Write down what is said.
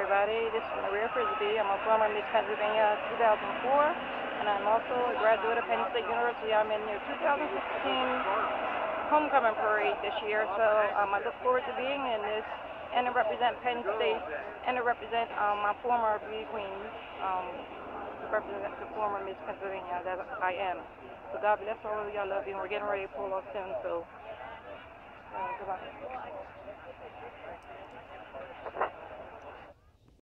everybody. This is Maria Frisby. I'm a former Miss Pennsylvania 2004, and I'm also a graduate of Penn State University. I'm in your 2016 homecoming parade this year, so I look forward to being in this and to represent Penn State and to represent my former beauty queens, to represent the former Miss Pennsylvania that I am. So God bless all of y'all. Love you, and we're getting ready to pull off soon, so goodbye.